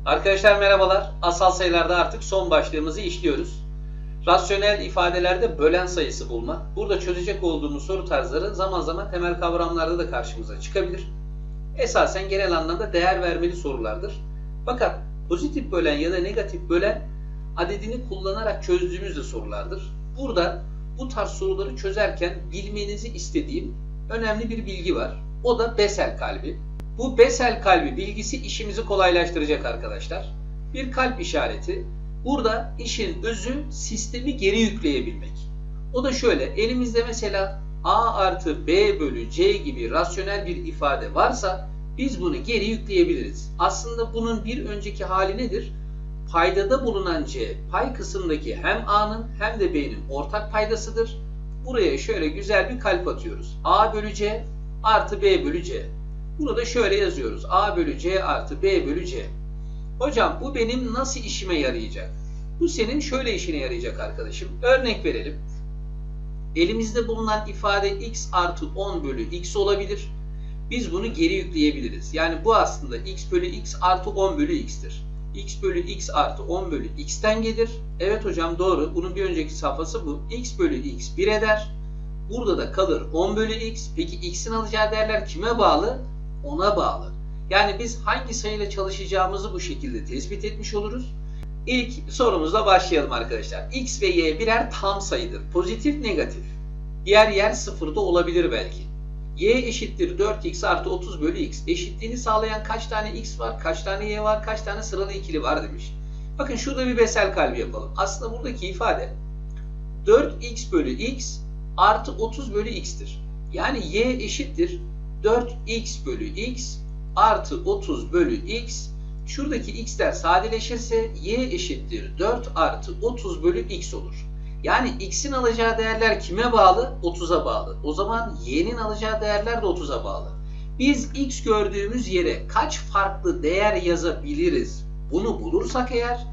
Arkadaşlar merhabalar. Asal sayılarda artık son başlığımızı işliyoruz. Rasyonel ifadelerde bölen sayısı bulmak. Burada çözecek olduğumuz soru tarzları zaman zaman temel kavramlarda da karşımıza çıkabilir. Esasen genel anlamda değer vermeli sorulardır. Fakat pozitif bölen ya da negatif bölen adedini kullanarak çözdüğümüz de sorulardır. Burada bu tarz soruları çözerken bilmenizi istediğim önemli bir bilgi var. O da Bessel kalbi. Bu Bessel kalbi bilgisi işimizi kolaylaştıracak arkadaşlar. Bir kalp işareti. Burada işin özü sistemi geri yükleyebilmek. O da şöyle, elimizde mesela a artı b bölü c gibi rasyonel bir ifade varsa biz bunu geri yükleyebiliriz. Aslında bunun bir önceki hali nedir? Paydada bulunan c, pay kısmındaki hem a'nın hem de b'nin ortak paydasıdır. Buraya şöyle güzel bir kalp atıyoruz. A bölü c artı b bölü c. Bunu da şöyle yazıyoruz. A bölü c artı b bölü c. Hocam bu benim nasıl işime yarayacak? Bu senin şöyle işine yarayacak arkadaşım. Örnek verelim. Elimizde bulunan ifade x artı 10 bölü x olabilir. Biz bunu geri yükleyebiliriz. Yani bu aslında x bölü x artı 10 bölü x'tir. X bölü x artı 10 bölü x'ten gelir. Evet hocam doğru. Bunun bir önceki safhası bu. X bölü x 1 eder. Burada da kalır 10 bölü x. Peki x'in alacağı değerler kime bağlı? 10'a bağlı. Yani biz hangi sayıyla çalışacağımızı bu şekilde tespit etmiş oluruz. İlk sorumuzla başlayalım arkadaşlar. X ve y birer tam sayıdır. Pozitif, negatif. Yer sıfırda olabilir belki. Y eşittir 4x artı 30 bölü x. Eşitliğini sağlayan kaç tane x var, kaç tane y var, kaç tane sıralı ikili var demiş. Bakın şurada bir Bessel kalbi yapalım. Aslında buradaki ifade 4x bölü x artı 30 bölü x'tir. Yani y eşittir 4x bölü x artı 30 bölü x. Şuradaki x'ler sadeleşirse y eşittir 4 artı 30 bölü x olur. Yani x'in alacağı değerler kime bağlı? 30'a bağlı. O zaman y'nin alacağı değerler de 30'a bağlı. Biz x gördüğümüz yere kaç farklı değer yazabiliriz? Bunu bulursak eğer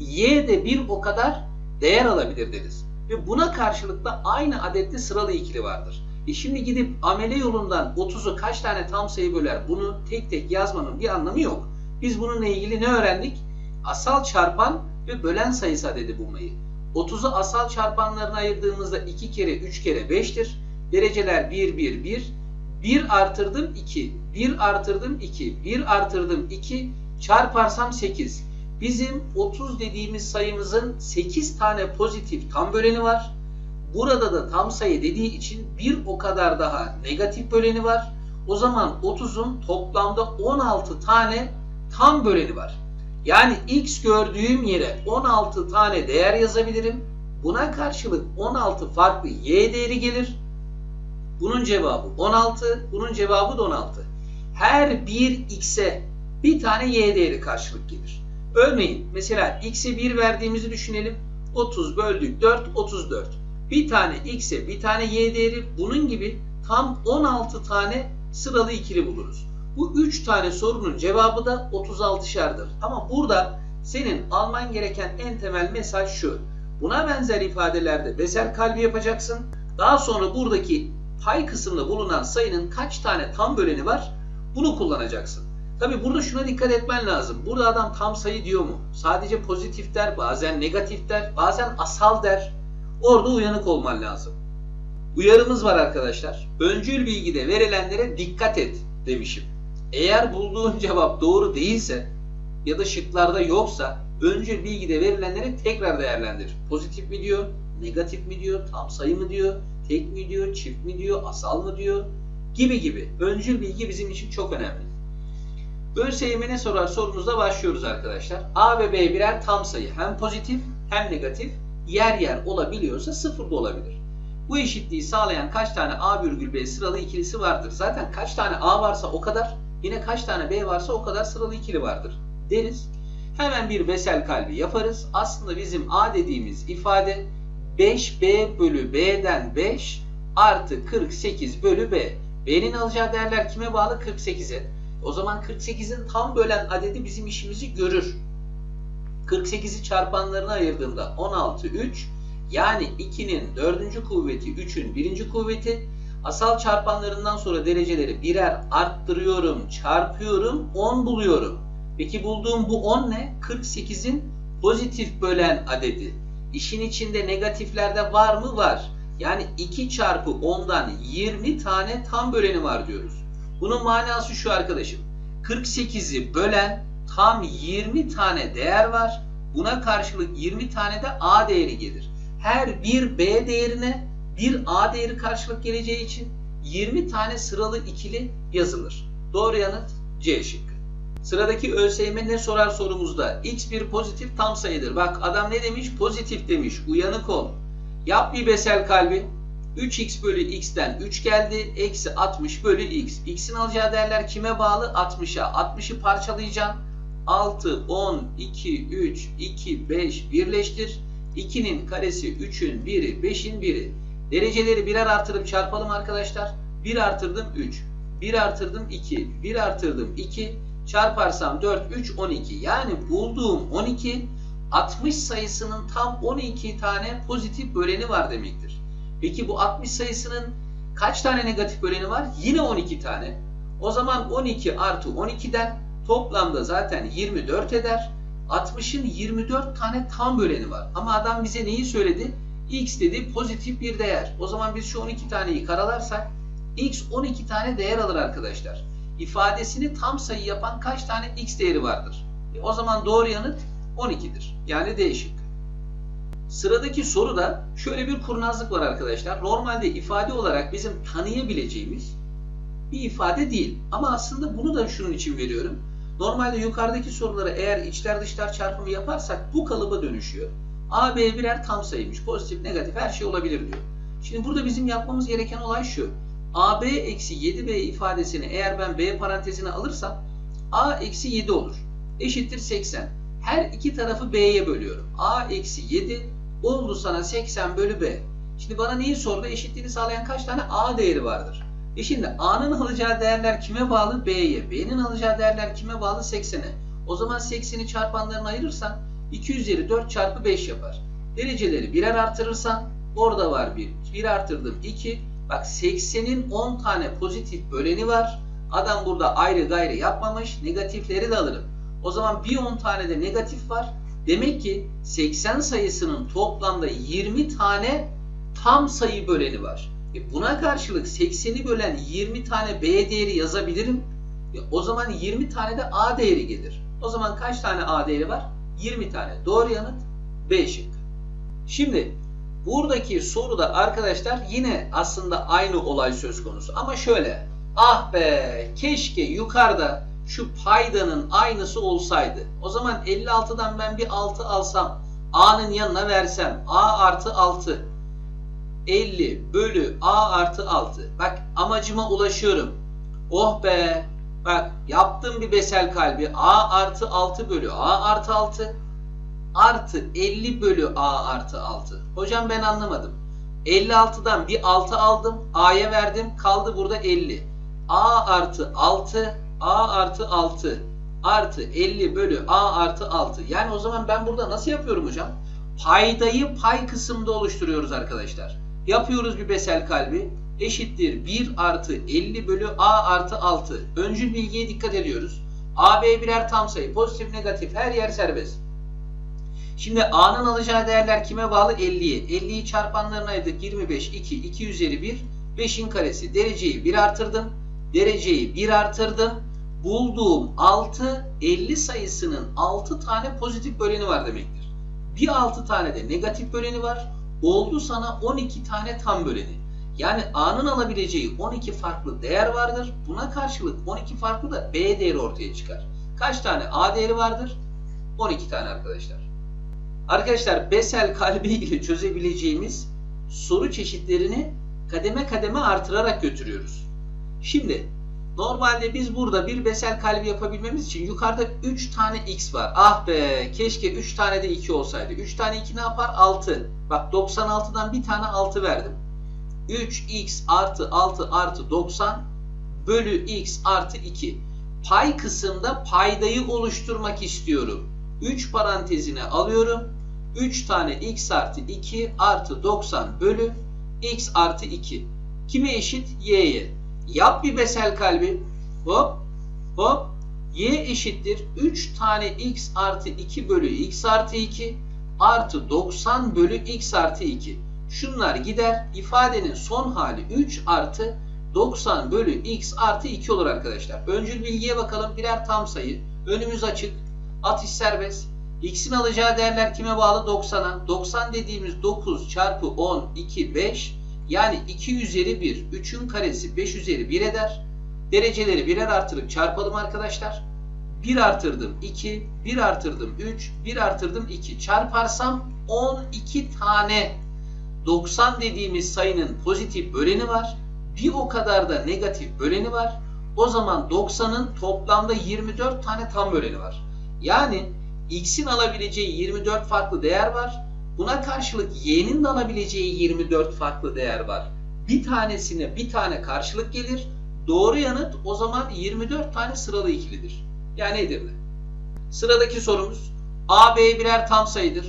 y de bir o kadar değer alabilir deriz. Ve buna karşılık da aynı adetli sıralı ikili vardır. Şimdi gidip amele yolundan 30'u kaç tane tam sayı böler bunu tek tek yazmanın bir anlamı yok. Biz bununla ilgili ne öğrendik? Asal çarpan ve bölen sayısı adedi bulmayı. 30'u asal çarpanlarına ayırdığımızda 2 kere 3 kere 5'tir. Dereceler 1, 1, 1. 1 artırdım 2. 1 artırdım 2. 1 artırdım 2. Çarparsam 8. Bizim 30 dediğimiz sayımızın 8 tane pozitif tam böleni var. Burada da tam sayı dediği için bir o kadar daha negatif böleni var. O zaman 30'un toplamda 16 tane tam böleni var. Yani x gördüğüm yere 16 tane değer yazabilirim. Buna karşılık 16 farklı y değeri gelir. Bunun cevabı 16, bunun cevabı da 16. Her bir x'e bir tane y değeri karşılık gelir. Örneğin mesela x'e 1 verdiğimizi düşünelim. 30 böldük 4, 34. Bir tane x'e bir tane y değeri, bunun gibi tam 16 tane sıralı ikili buluruz. Bu 3 tane sorunun cevabı da 36'şardır. Ama burada senin alman gereken en temel mesaj şu. Buna benzer ifadelerde Bessel kalbi yapacaksın. Daha sonra buradaki pay kısmında bulunan sayının kaç tane tam böleni var? Bunu kullanacaksın. Tabi burada şuna dikkat etmen lazım. Burada adam tam sayı diyor mu? Sadece pozitif der, bazen negatif der, bazen asal der. Orada uyanık olman lazım. Uyarımız var arkadaşlar. Öncül bilgide verilenlere dikkat et demişim. Eğer bulduğun cevap doğru değilse ya da şıklarda yoksa öncül bilgide verilenleri tekrar değerlendir. Pozitif mi diyor, negatif mi diyor, tam sayı mı diyor, tek mi diyor, çift mi diyor, asal mı diyor gibi gibi. Öncül bilgi bizim için çok önemli. ÖSYM ne sorar sorumuzla başlıyoruz arkadaşlar. A ve B birer tam sayı. Hem pozitif hem negatif. Yer olabiliyorsa sıfır da olabilir. Bu eşitliği sağlayan kaç tane A virgül B sıralı ikilisi vardır? Zaten kaç tane A varsa o kadar, yine kaç tane B varsa o kadar sıralı ikili vardır deriz. Hemen bir Bessel kalbi yaparız. Aslında bizim A dediğimiz ifade 5B bölü B'den 5 artı 48 bölü B. B'nin alacağı değerler kime bağlı? 48'e. O zaman 48'in tam bölen adedi bizim işimizi görür. 48'i çarpanlarına ayırdığımda 16, 3. Yani 2'nin 4. kuvveti, 3'ün 1. kuvveti. Asal çarpanlarından sonra dereceleri birer arttırıyorum, çarpıyorum, 10 buluyorum. Peki bulduğum bu 10 ne? 48'in pozitif bölen adedi. İşin içinde negatiflerde var mı? Var. Yani 2 çarpı 10'dan 20 tane tam böleni var diyoruz. Bunun manası şu arkadaşım. 48'i bölen tam 20 tane değer var. Buna karşılık 20 tane de A değeri gelir. Her bir B değerine bir A değeri karşılık geleceği için 20 tane sıralı ikili yazılır. Doğru yanıt C şıkkı. Sıradaki ÖSYM ne sorar sorumuzda? X bir pozitif tam sayıdır. Bak adam ne demiş? Pozitif demiş. Uyanık ol. Yap bir besel kalbi. 3x bölü x'ten 3 geldi. Eksi 60 bölü x. X'in alacağı değerler kime bağlı? 60'a. 60'ı parçalayacağım. 6, 10, 2, 3, 2, 5 birleştir. 2'nin karesi 3'ün 1'i, 5'in 1'i. Dereceleri birer artırıp çarpalım arkadaşlar. 1 artırdım 3. 1 artırdım 2. 1 artırdım 2. Çarparsam 4, 3, 12. Yani bulduğum 12, 60 sayısının tam 12 tane pozitif böleni var demektir. Peki bu 60 sayısının kaç tane negatif böleni var? Yine 12 tane. O zaman 12 artı 12'den toplamda zaten 24 eder. 60'ın 24 tane tam böleni var. Ama adam bize neyi söyledi? X dedi pozitif bir değer. O zaman biz şu 12 taneyi karalarsak X 12 tane değer alır arkadaşlar. İfadesini tam sayı yapan kaç tane X değeri vardır? O zaman doğru yanıt 12'dir. Yani D şıkkı. Sıradaki soruda şöyle bir kurnazlık var arkadaşlar. Normalde ifade olarak bizim tanıyabileceğimiz bir ifade değil. Ama aslında bunu da şunun için veriyorum. Normalde yukarıdaki soruları eğer içler dışlar çarpımı yaparsak bu kalıba dönüşüyor. A, B birer tam sayıymış. Pozitif, negatif her şey olabilir diyor. Şimdi burada bizim yapmamız gereken olay şu. AB eksi 7B ifadesini eğer ben B parantezine alırsam A eksi 7 olur. Eşittir 80. Her iki tarafı B'ye bölüyorum. A eksi 7 oldu sana 80 bölü B. Şimdi bana neyi sordu? Eşitliğini sağlayan kaç tane A değeri vardır? Şimdi A'nın alacağı değerler kime bağlı? B'ye. B'nin alacağı değerler kime bağlı? 80'e. O zaman 80'i çarpanlarına ayırırsan 2 üzeri 4 çarpı 5 yapar. Dereceleri birer artırırsan orada var 1. 1 artırdım 2. Bak 80'in 10 tane pozitif böleni var. Adam burada ayrı gayrı yapmamış. Negatifleri de alırım. O zaman bir 10 tane de negatif var. Demek ki 80 sayısının toplamda 20 tane tam sayı böleni var. Buna karşılık 80'i bölen 20 tane B değeri yazabilirim. O zaman 20 tane de A değeri gelir. O zaman kaç tane A değeri var? 20 tane. Doğru yanıt B şıkkı. Şimdi buradaki soruda arkadaşlar yine aslında aynı olay söz konusu. Ama şöyle. Ah be keşke yukarıda şu paydanın aynısı olsaydı. O zaman 56'dan ben bir 6 alsam. A'nın yanına versem. A artı 6. 50 bölü A artı 6. Bak amacıma ulaşıyorum. Oh be. Bak yaptım bir besel kalbi. A artı 6 bölü A artı 6. Artı 50 bölü A artı 6. Hocam ben anlamadım. 56'dan bir 6 aldım. A'ya verdim. Kaldı burada 50. A artı 6. A artı 6. Artı 50 bölü A artı 6. Yani o zaman ben burada nasıl yapıyorum hocam? Paydayı pay kısımda oluşturuyoruz arkadaşlar. Yapıyoruz bir besel kalbi. Eşittir 1 artı 50 bölü A artı 6. Öncül bilgiye dikkat ediyoruz. A, B birer tam sayı. Pozitif, negatif her yer serbest. Şimdi A'nın alacağı değerler kime bağlı? 50'ye. 50'yi çarpanlarına ayırdık. 25, 2, 2 üzeri 1. 5'in karesi. Dereceyi 1 artırdım. Dereceyi 1 artırdım. Bulduğum 6, 50 sayısının 6 tane pozitif böleni var demektir. Bir 6 tane de negatif böleni var. Oldu sana 12 tane tam böleni. Yani A'nın alabileceği 12 farklı değer vardır. Buna karşılık 12 farklı da B değeri ortaya çıkar. Kaç tane A değeri vardır? 12 tane arkadaşlar. Arkadaşlar besel kalbi ile çözebileceğimiz soru çeşitlerini kademe kademe artırarak götürüyoruz. Şimdi normalde biz burada bir besel kalbi yapabilmemiz için yukarıda 3 tane x var. Ah be keşke 3 tane de 2 olsaydı. 3 tane 2 ne yapar? 6. Bak 96'dan bir tane 6 verdim. 3x artı 6 artı 90 bölü x artı 2. Pay kısımda paydayı oluşturmak istiyorum. 3 parantezine alıyorum. 3 tane x artı 2 artı 90 bölü x artı 2. Kime eşit? Y'ye. Yap bir besel kalbi. Hop hop. Y eşittir 3 tane x artı 2 bölü x artı 2 artı 90 bölü x artı 2. Şunlar gider. İfadenin son hali 3 artı 90 bölü x artı 2 olur arkadaşlar. Öncül bilgiye bakalım. Birer tam sayı. Önümüz açık. Atış serbest. X'in alacağı değerler kime bağlı? 90'a. 90 dediğimiz 9 çarpı 10, 2, 5. Yani 2 üzeri 1. 3'ün karesi 5 üzeri 1 eder. Dereceleri birer artırıp çarpalım arkadaşlar. 1 artırdım 2, 1 artırdım 3, 1 artırdım 2. Çarparsam 12 tane 90 dediğimiz sayının pozitif böleni var. Bir o kadar da negatif böleni var. O zaman 90'ın toplamda 24 tane tam böleni var. Yani x'in alabileceği 24 farklı değer var. Buna karşılık y'nin de alabileceği 24 farklı değer var. Bir tanesine bir tane karşılık gelir. Doğru yanıt o zaman 24 tane sıralı ikilidir. Yani Edirne. Sıradaki sorumuz a, b birer tam sayıdır.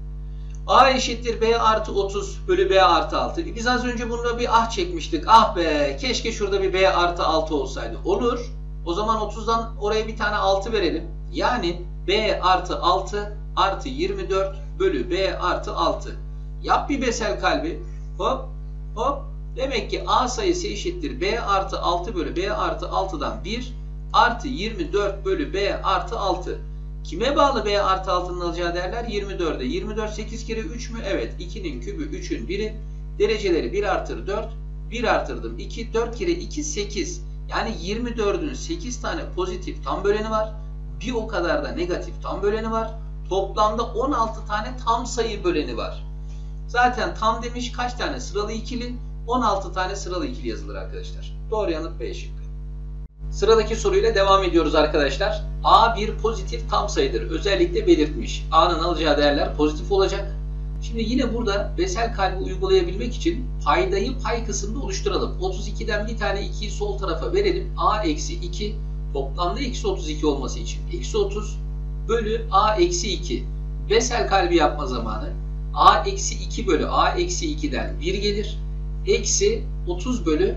A eşittir b artı 30 bölü b artı 6. Biz az önce bunda bir ah çekmiştik. Ah be, keşke şurada bir b artı 6 olsaydı. Olur. O zaman 30'dan oraya bir tane 6 verelim. Yani b artı 6 artı 24 bölü b artı 6. Yap bir besel kalbi. Hop hop. Demek ki a sayısı eşittir b artı 6 bölü b artı 6'dan 1 artı 24 bölü b artı 6. Kime bağlı b artı 6'nın alacağı değerler? 24'e. 24 8 kere 3 mü? Evet. 2'nin kübü 3'ün 1'i. Dereceleri 1 artır 4. 1 artırdım 2. 4 kere 2 8. Yani 24'ün 8 tane pozitif tam böleni var. Bir o kadar da negatif tam böleni var. Toplamda 16 tane tam sayı böleni var. Zaten tam demiş, kaç tane sıralı ikili? 16 tane sıralı ikili yazılır arkadaşlar. Doğru yanıt B şıkkı. Sıradaki soruyla devam ediyoruz arkadaşlar. A bir pozitif tam sayıdır. Özellikle belirtmiş. A'nın alacağı değerler pozitif olacak. Şimdi yine burada besel kalbi uygulayabilmek için paydayı pay kısmında oluşturalım. 32'den bir tane 2'yi sol tarafa verelim. A eksi 2 toplamda eksi 32 olması için eksi 30 bölü A eksi 2. Besel kalbi yapma zamanı. A eksi 2 bölü A eksi 2'den 1 gelir. Eksi 30 bölü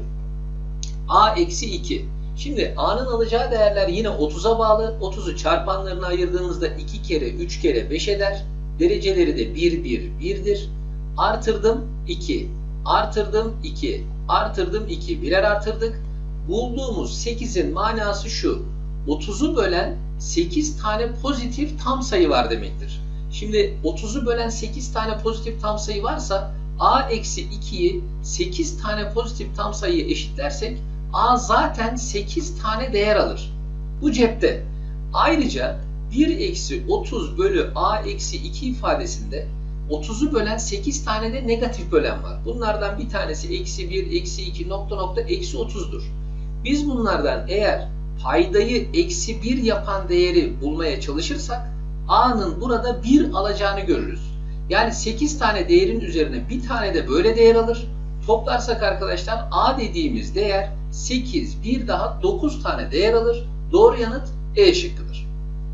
A eksi 2. Şimdi A'nın alacağı değerler yine 30'a bağlı. 30'u çarpanlarına ayırdığımızda 2 kere 3 kere 5 eder. Dereceleri de 1, 1, 1'dir. Artırdım 2. Artırdım 2. Artırdım 2. Birer artırdık. Bulduğumuz 8'in manası şu. 30'u bölen 8 tane pozitif tam sayı var demektir. Şimdi 30'u bölen 8 tane pozitif tam sayı varsa A eksi 2'yi 8 tane pozitif tam sayıya eşitlersek A zaten 8 tane değer alır. Bu cepte. Ayrıca 1 eksi 30 bölü A eksi 2 ifadesinde 30'u bölen 8 tane de negatif bölen var. Bunlardan bir tanesi eksi 1, eksi 2 nokta nokta eksi 30'dur. Biz bunlardan eğer paydayı eksi 1 yapan değeri bulmaya çalışırsak A'nın burada 1 alacağını görürüz. Yani 8 tane değerin üzerine bir tane de böyle değer alır. Toplarsak arkadaşlar A dediğimiz değer 8, bir daha 9 tane değer alır. Doğru yanıt E şıkkıdır.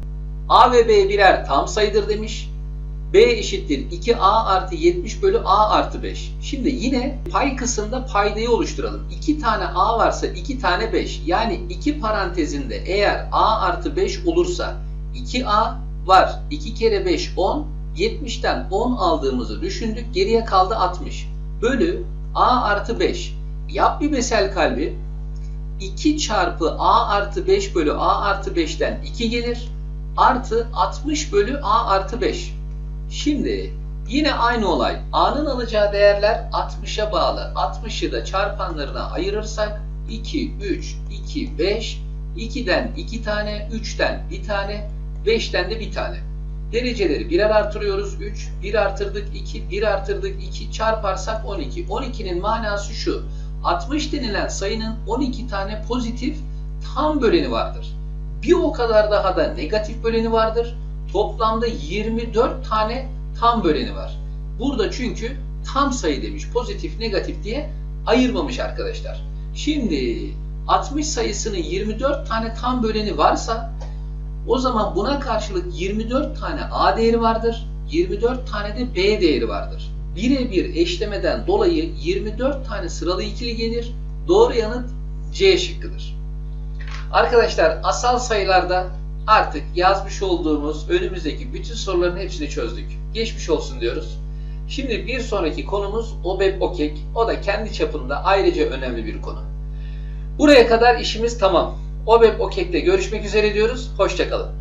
A ve B birer tam sayıdır demiş. B eşittir 2A artı 70 bölü A artı 5. Şimdi yine pay kısmında paydayı oluşturalım. 2 tane A varsa 2 tane 5. Yani 2 parantezinde eğer A artı 5 olursa 2A var. 2 kere 5 10. 70'ten 10 aldığımızı düşündük. Geriye kaldı 60. Bölü A artı 5. Yap bir besel kalbi. 2 çarpı A artı 5 bölü A artı 5'ten 2 gelir. Artı 60 bölü A artı 5. Şimdi yine aynı olay. A'nın alacağı değerler 60'a bağlı. 60'ı da çarpanlarına ayırırsak 2, 3, 2, 5. 2'den 2 tane, 3'ten 1 tane, 5'ten de 1 tane. Dereceleri birer artırıyoruz. 3, 1 artırdık 2, 1 artırdık 2 çarparsak 12. 12'nin manası şu. 60 denilen sayının 12 tane pozitif tam böleni vardır. Bir o kadar daha da negatif böleni vardır. Toplamda 24 tane tam böleni var. Burada çünkü tam sayı demiş. Pozitif, negatif diye ayırmamış arkadaşlar. Şimdi 60 sayısının 24 tane tam böleni varsa o zaman buna karşılık 24 tane A değeri vardır. 24 tane de B değeri vardır. Birebir eşlemeden dolayı 24 tane sıralı ikili gelir. Doğru yanıt C şıkkıdır. Arkadaşlar asal sayılarda artık yazmış olduğumuz önümüzdeki bütün soruların hepsini çözdük. Geçmiş olsun diyoruz. Şimdi bir sonraki konumuz OBEP-OKEK. O da kendi çapında ayrıca önemli bir konu. Buraya kadar işimiz tamam. OBEP-OKEK'te görüşmek üzere diyoruz. Hoşça kalın.